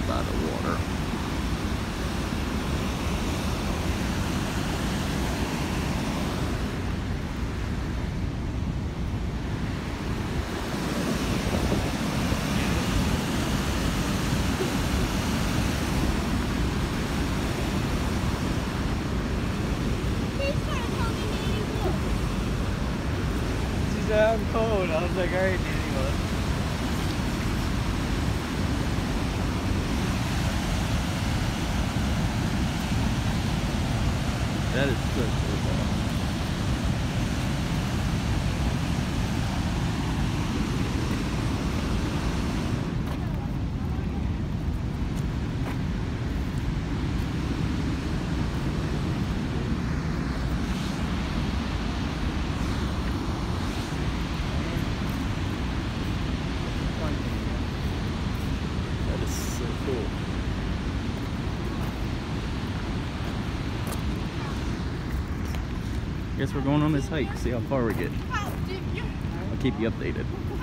by the water. She said I'm cold. I was like, alright, Danny, well. That is so cool. That is so cool. Guess we're going on this hike, see how far we get. I'll keep you updated.